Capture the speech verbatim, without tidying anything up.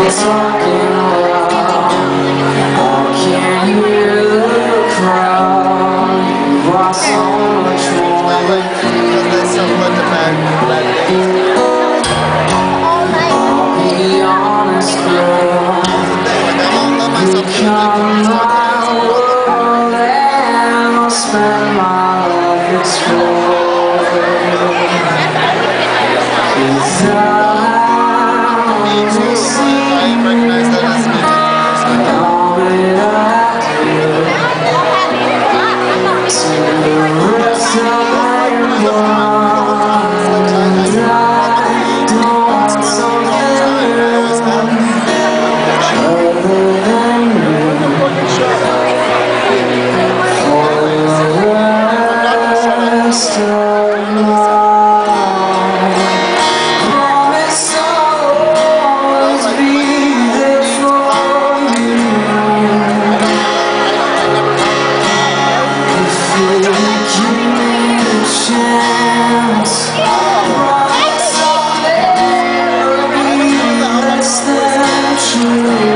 talking loud. I can't hear the crowd. You are so much more than I'll be honest, girl. You become my world, and I'll spend my life exploring. Without chance,